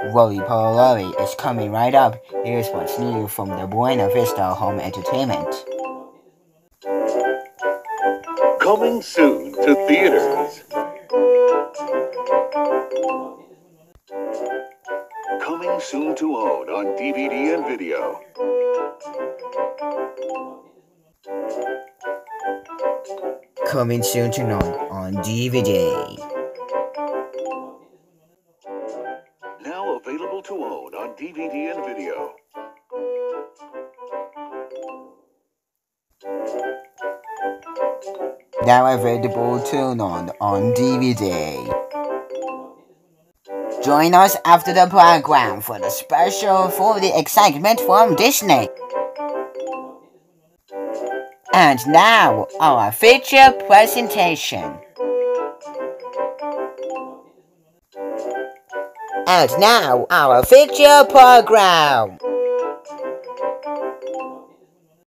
Roly Poly is coming right up. Here's what's new from the Buena Vista Home Entertainment. Coming soon to theaters. Coming soon to own on DVD and video. Coming soon to own on DVD. Now available to own on DVD and video. Now available to own on DVD. Join us after the program for the special for the excitement from Disney. And now, our feature presentation. And now, our feature program.